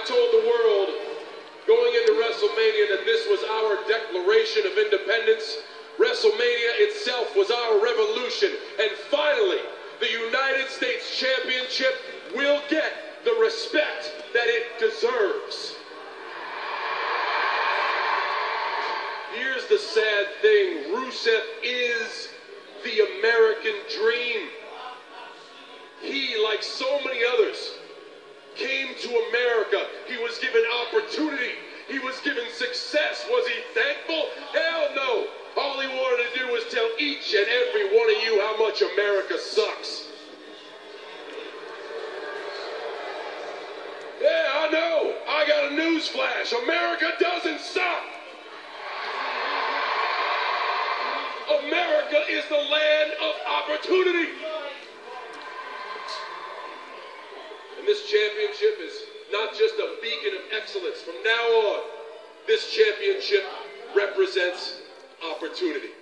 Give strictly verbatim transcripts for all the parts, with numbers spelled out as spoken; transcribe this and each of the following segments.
told the world going into WrestleMania that this was our declaration of independence. WrestleMania itself was our revolution. And finally, the United States Championship will get the respect that it deserves. Here's the sad thing. Rusev is the American dream. He, like so many others, came to America. He was given opportunity. He was given success. Was he thankful? Hell no. All he wanted to do was tell each and every one of you how much America sucks. Yeah, I know. I got a news flash. America doesn't suck. America is the land of opportunity. And this championship is not just a beacon of excellence. From now on, this championship represents opportunity.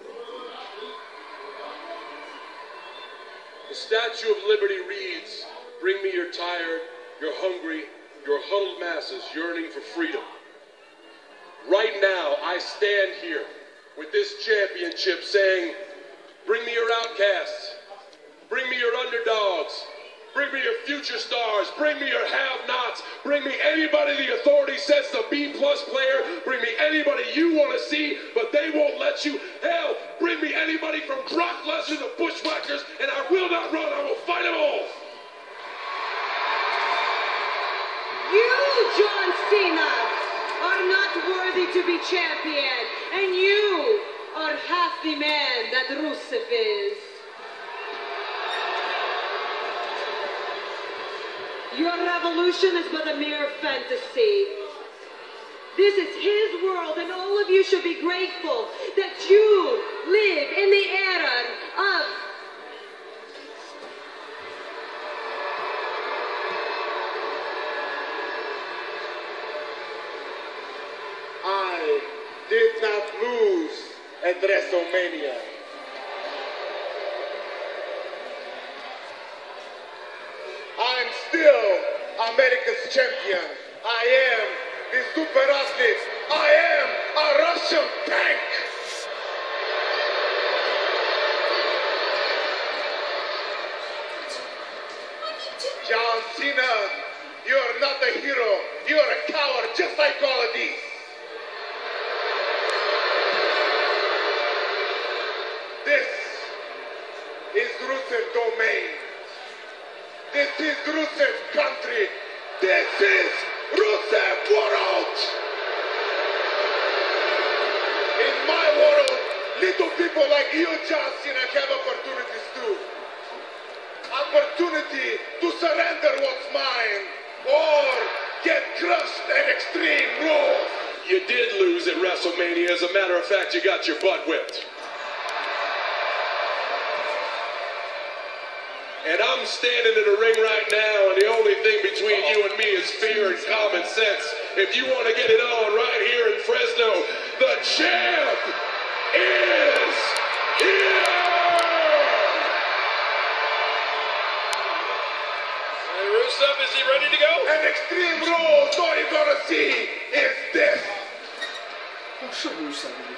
The Statue of Liberty reads, "Bring me your tired, your hungry, your huddled masses yearning for freedom." Right now, I stand here with this championship saying, bring me your outcasts, bring me your underdogs, bring me your future stars, bring me your have-nots, bring me anybody the authority says is a B-plus player, bring me anybody you want to see, but they won't let you. Hell, bring me anybody from Brock Lesnar to Bushwhackers, and I will not run, I will fight them all. You, John Cena, are not worthy to be champion, and you are half the man that Rusev is. Your revolution is but a mere fantasy. This is his world, and all of you should be grateful that you live in the era of I did not lose at WrestleMania. I'm still America's champion. I am the super athlete. I am a Russian tank. John Cena, you're not a hero. You're a coward, just like all of these. This is Rusev's domain. This is Rusev's country. This is Rusev's world. In my world, little people like you, John Cena, have opportunities too. Opportunity to surrender what's mine or get crushed at Extreme Rules. You did lose at WrestleMania. As a matter of fact, you got your butt whipped. And I'm standing in the ring right now, and the only thing between you and me is fear and common sense. If you want to get it on right here in Fresno, the champ is here! Hey, Rusev, is he ready to go? And Extreme Rules, all you're gonna see is this. Oh, shut Rusev.